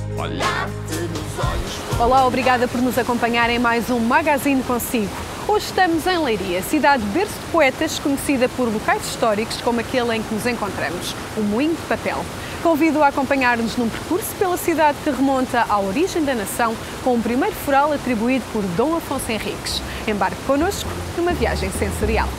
olhar-te nos olhos. Olá, obrigada por nos acompanhar em mais um Magazine Consigo. Hoje estamos em Leiria, cidade berço de poetas, conhecida por locais históricos como aquele em que nos encontramos, o Moinho de Papel. Convido a acompanhar-nos num percurso pela cidade que remonta à origem da nação, com o primeiro foral atribuído por Dom Afonso Henriques. Embarque connosco numa viagem sensorial.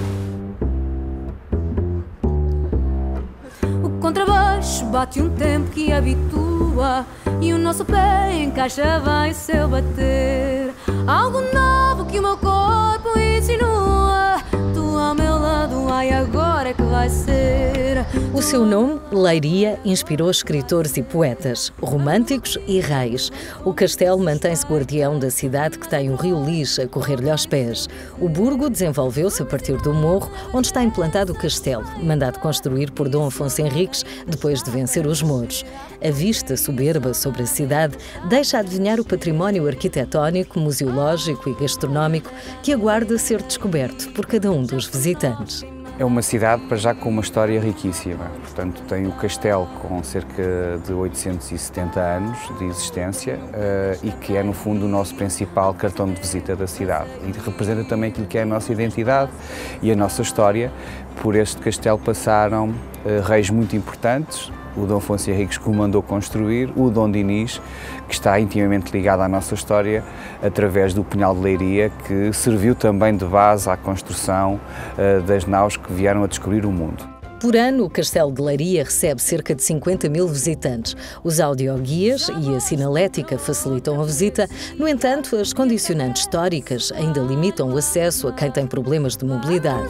O contrabaixo bate um tempo que habitua e o nosso pé encaixa bem o seu bater. Algo novo que o meu corpo insinua. Tu ao meu lado, ai, agora é que vai ser. O seu nome, Leiria, inspirou escritores e poetas, românticos e reis. O castelo mantém-se guardião da cidade que tem o rio Lis a correr-lhe aos pés. O burgo desenvolveu-se a partir do morro onde está implantado o castelo, mandado construir por Dom Afonso Henriques depois de vencer os mouros. A vista soberba sobre a cidade deixa adivinhar o património arquitetónico, museológico e gastronómico que aguarda ser descoberto por cada um dos visitantes. É uma cidade, para já, com uma história riquíssima. Portanto, tem o castelo com cerca de 870 anos de existência e que é, no fundo, o nosso principal cartão de visita da cidade. E representa também aquilo que é a nossa identidade e a nossa história. Por este castelo passaram reis muito importantes, o Dom Afonso Henriques, que o mandou construir, o Dom Dinis, que está intimamente ligado à nossa história através do Punhal de Leiria, que serviu também de base à construção das naus que vieram a descobrir o mundo. Por ano, o Castelo de Leiria recebe cerca de 50 mil visitantes. Os audioguias e a sinalética facilitam a visita. No entanto, as condicionantes históricas ainda limitam o acesso a quem tem problemas de mobilidade.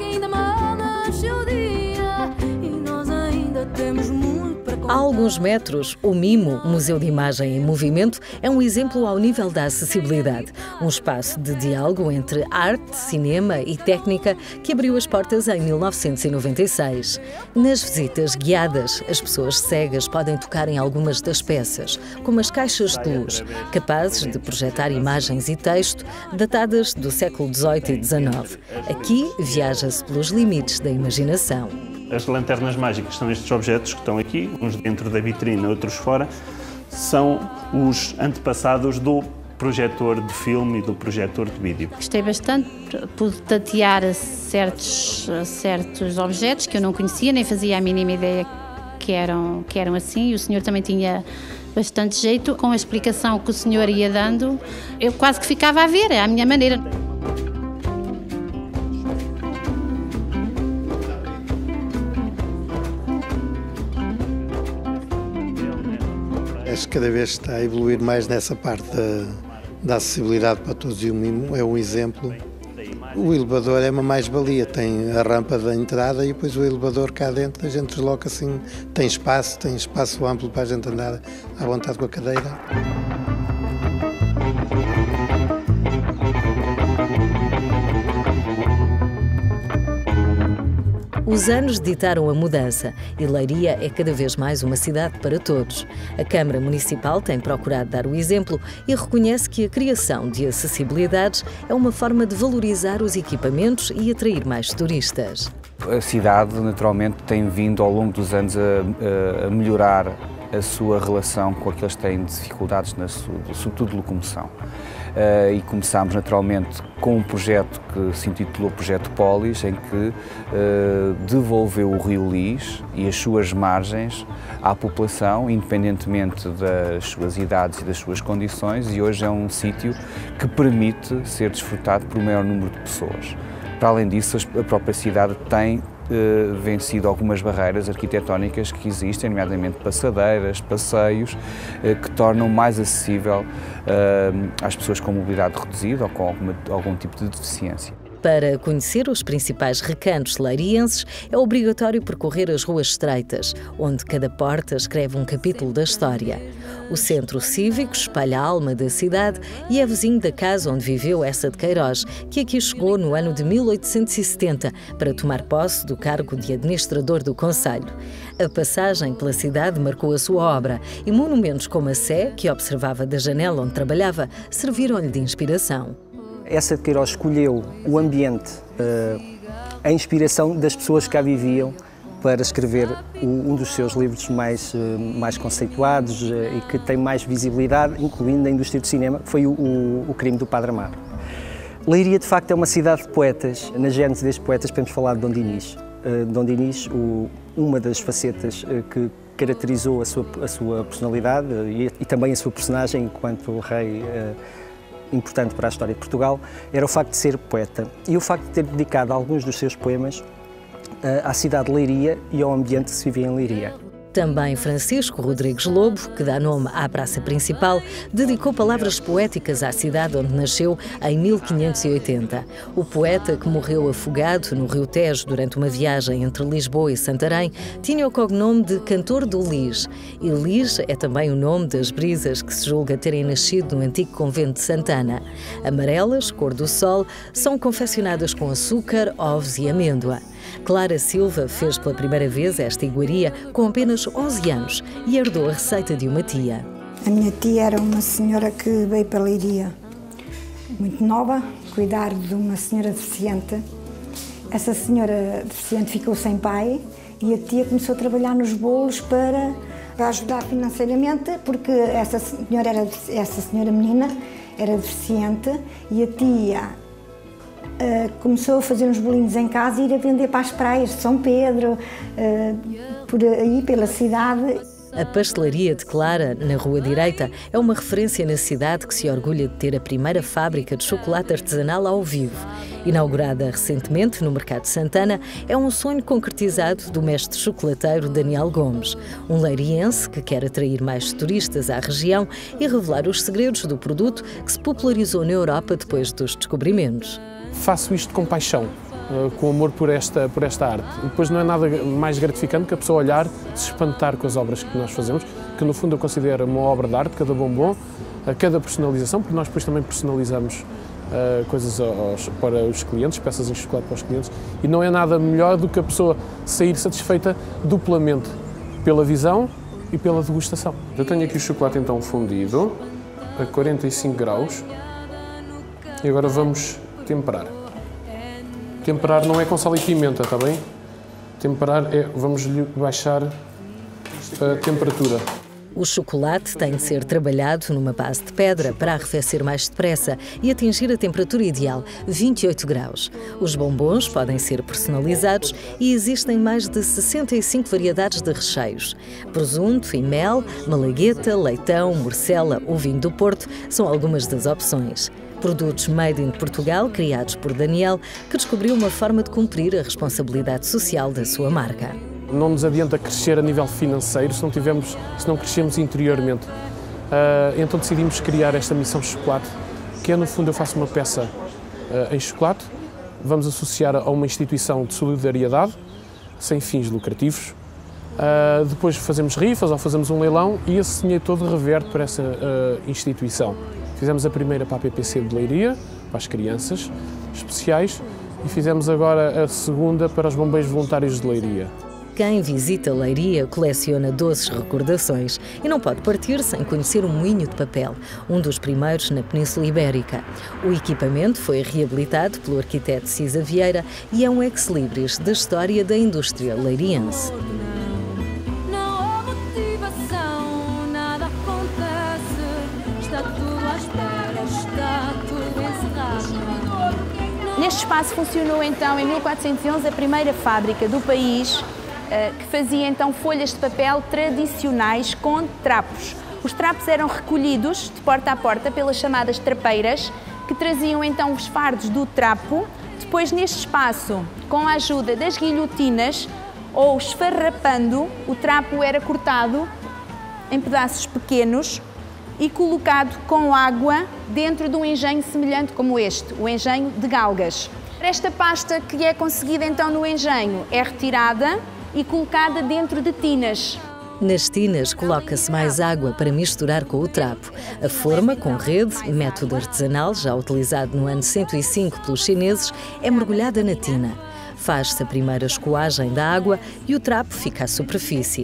Há alguns metros, o MIMO, Museu de Imagem em Movimento, é um exemplo ao nível da acessibilidade. Um espaço de diálogo entre arte, cinema e técnica que abriu as portas em 1996. Nas visitas guiadas, as pessoas cegas podem tocar em algumas das peças, como as caixas de luz, capazes de projetar imagens e texto datadas do século XVIII e XIX. Aqui viaja-se pelos limites da imaginação. As lanternas mágicas são estes objetos que estão aqui, uns dentro da vitrine, outros fora, são os antepassados do projetor de filme e do projetor de vídeo. Gostei bastante, pude tatear certos objetos que eu não conhecia, nem fazia a mínima ideia que eram assim, e o senhor também tinha bastante jeito. Com a explicação que o senhor ia dando, eu quase que ficava a ver, à minha maneira. Acho que cada vez está a evoluir mais nessa parte da acessibilidade para todos, e o MIMO é um exemplo. O elevador é uma mais-valia, tem a rampa da entrada e depois o elevador cá dentro, a gente desloca assim, tem espaço amplo para a gente andar à vontade com a cadeira. Os anos ditaram a mudança e Leiria é cada vez mais uma cidade para todos. A Câmara Municipal tem procurado dar o exemplo e reconhece que a criação de acessibilidades é uma forma de valorizar os equipamentos e atrair mais turistas. A cidade, naturalmente, tem vindo ao longo dos anos a melhorar a sua relação com aqueles que têm dificuldades, sobretudo de locomoção. E começámos naturalmente com um projeto que se intitulou Projeto Polis, em que devolveu o rio Lis e as suas margens à população, independentemente das suas idades e das suas condições, e hoje é um sítio que permite ser desfrutado por um maior número de pessoas. Para além disso, a própria cidade tem vencido algumas barreiras arquitetónicas que existem, nomeadamente passadeiras, passeios, que tornam mais acessível às pessoas com mobilidade reduzida ou com algum tipo de deficiência. Para conhecer os principais recantos leirienses, é obrigatório percorrer as ruas estreitas, onde cada porta escreve um capítulo da história. O centro cívico espalha a alma da cidade e é vizinho da casa onde viveu Eça de Queiroz, que aqui chegou no ano de 1870 para tomar posse do cargo de administrador do concelho. A passagem pela cidade marcou a sua obra e monumentos como a Sé, que observava da janela onde trabalhava, serviram-lhe de inspiração. Eça de Queiroz escolheu o ambiente, a inspiração das pessoas que cá viviam, para escrever um dos seus livros mais conceituados e que tem mais visibilidade, incluindo a indústria do cinema, que foi o Crime do Padre Amaro. Leiria, de facto, é uma cidade de poetas. Na gênese destes poetas podemos falar de Dom Dinis. Dom Dinis, uma das facetas que caracterizou a sua personalidade e também a sua personagem enquanto rei importante para a história de Portugal, era o facto de ser poeta e o facto de ter dedicado alguns dos seus poemas à cidade de Leiria e ao ambiente que se vivia em Leiria. Também Francisco Rodrigues Lobo, que dá nome à praça principal, dedicou palavras poéticas à cidade onde nasceu em 1580. O poeta, que morreu afogado no Rio Tejo durante uma viagem entre Lisboa e Santarém, tinha o cognome de Cantor do Lis. E Lis é também o nome das brisas que se julga terem nascido no antigo convento de Santana. Amarelas, cor do sol, são confeccionadas com açúcar, ovos e amêndoa. Clara Silva fez pela primeira vez esta iguaria com apenas 11 anos e herdou a receita de uma tia. A minha tia era uma senhora que veio para Leiria, muito nova, cuidar de uma senhora deficiente. Essa senhora deficiente ficou sem pai e a tia começou a trabalhar nos bolos para ajudar financeiramente, porque essa senhora menina era deficiente e a tia começou a fazer uns bolinhos em casa e ir a vender para as praias de São Pedro, por aí, pela cidade. A pastelaria de Clara, na Rua Direita, é uma referência na cidade que se orgulha de ter a primeira fábrica de chocolate artesanal ao vivo. Inaugurada recentemente no Mercado de Santana, é um sonho concretizado do mestre chocolateiro Daniel Gomes, um leiriense que quer atrair mais turistas à região e revelar os segredos do produto que se popularizou na Europa depois dos descobrimentos. Faço isto com paixão, com amor por esta arte. E depois não é nada mais gratificante que a pessoa olhar, se espantar com as obras que nós fazemos, que no fundo eu considero uma obra de arte, cada bombom, a cada personalização, porque nós depois também personalizamos coisas para os clientes, peças em chocolate para os clientes, e não é nada melhor do que a pessoa sair satisfeita duplamente pela visão e pela degustação. Eu tenho aqui o chocolate então fundido a 45 graus e agora vamos temperar. Temperar não é com sal e pimenta, está bem? Temperar é, vamos-lhe baixar a temperatura. O chocolate tem de ser trabalhado numa base de pedra para arrefecer mais depressa e atingir a temperatura ideal, 28 graus. Os bombons podem ser personalizados e existem mais de 65 variedades de recheios. Presunto e mel, malagueta, leitão, morcela ou vinho do Porto são algumas das opções. Produtos made in Portugal, criados por Daniel, que descobriu uma forma de cumprir a responsabilidade social da sua marca. Não nos adianta crescer a nível financeiro se não crescemos interiormente. Então decidimos criar esta missão chocolate, que é, no fundo, eu faço uma peça em chocolate, vamos associar a uma instituição de solidariedade, sem fins lucrativos. Depois fazemos rifas ou fazemos um leilão e esse dinheiro todo reverte para essa instituição. Fizemos a primeira para a PPC de Leiria, para as crianças especiais, e fizemos agora a segunda para os bombeiros voluntários de Leiria. Quem visita Leiria coleciona doces recordações e não pode partir sem conhecer o moinho de papel, um dos primeiros na Península Ibérica. O equipamento foi reabilitado pelo arquiteto Cisa Vieira e é um ex-libris da história da indústria leiriense. Neste espaço funcionou então em 1411 a primeira fábrica do país que fazia então folhas de papel tradicionais com trapos. Os trapos eram recolhidos de porta a porta pelas chamadas trapeiras, que traziam então os fardos do trapo. Depois, neste espaço, com a ajuda das guilhotinas ou esfarrapando, o trapo era cortado em pedaços pequenos e colocado com água dentro de um engenho semelhante como este, o engenho de galgas. Esta pasta que é conseguida então no engenho é retirada e colocada dentro de tinas. Nas tinas coloca-se mais água para misturar com o trapo. A forma, com rede, método artesanal já utilizado no ano 105 pelos chineses, é mergulhada na tina. Faz-se a primeira escoagem da água e o trapo fica à superfície.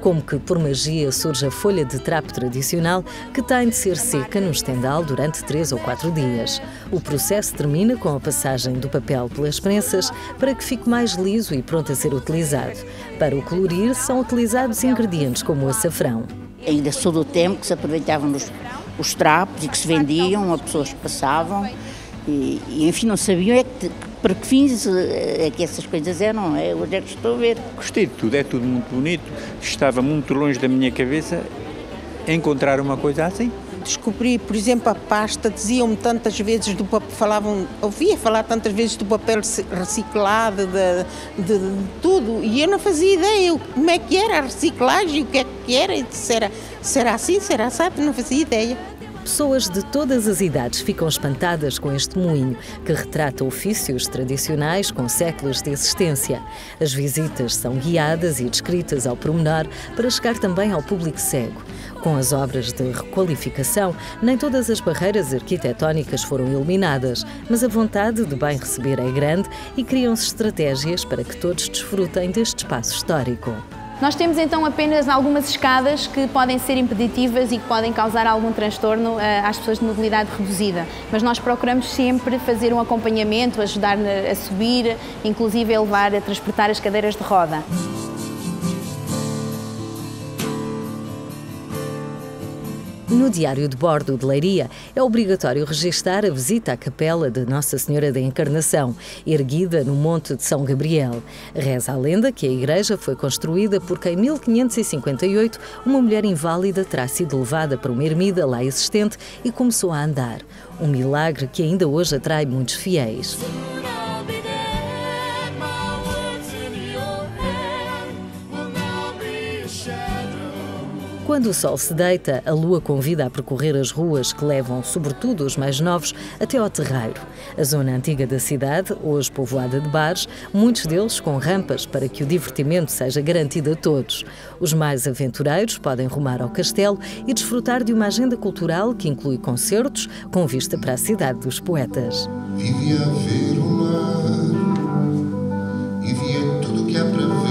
Como que, por magia, surge a folha de trapo tradicional que tem de ser seca no estendal durante 3 ou 4 dias. O processo termina com a passagem do papel pelas prensas para que fique mais liso e pronto a ser utilizado. Para o colorir, são utilizados ingredientes como o açafrão. Ainda sou do tempo que se aproveitavam os trapos e que se vendiam, as pessoas passavam e enfim, não sabiam para que fins é que essas coisas eram, hoje é que estou a ver. Gostei de tudo, é tudo muito bonito, estava muito longe da minha cabeça encontrar uma coisa assim. Descobri, por exemplo, a pasta, diziam-me tantas vezes do papel, ouvia falar tantas vezes do papel reciclado, de tudo, e eu não fazia ideia como é que era a reciclagem, o que é que era, e será assim, será assado, não fazia ideia. Pessoas de todas as idades ficam espantadas com este moinho, que retrata ofícios tradicionais com séculos de existência. As visitas são guiadas e descritas ao pormenor para chegar também ao público cego. Com as obras de requalificação, nem todas as barreiras arquitetónicas foram eliminadas, mas a vontade de bem receber é grande e criam-se estratégias para que todos desfrutem deste espaço histórico. Nós temos então apenas algumas escadas que podem ser impeditivas e que podem causar algum transtorno às pessoas de mobilidade reduzida, mas nós procuramos sempre fazer um acompanhamento, ajudar a subir, inclusive a transportar as cadeiras de roda. No diário de bordo de Leiria, é obrigatório registar a visita à capela de Nossa Senhora da Encarnação, erguida no Monte de São Gabriel. Reza a lenda que a igreja foi construída porque em 1558 uma mulher inválida terá sido levada para uma ermida lá existente e começou a andar. Um milagre que ainda hoje atrai muitos fiéis. Quando o sol se deita, a lua convida a percorrer as ruas que levam, sobretudo os mais novos, até ao terreiro. A zona antiga da cidade, hoje povoada de bares, muitos deles com rampas para que o divertimento seja garantido a todos. Os mais aventureiros podem rumar ao castelo e desfrutar de uma agenda cultural que inclui concertos com vista para a cidade dos poetas. Vivia a ver o mar e via tudo o que há para ver.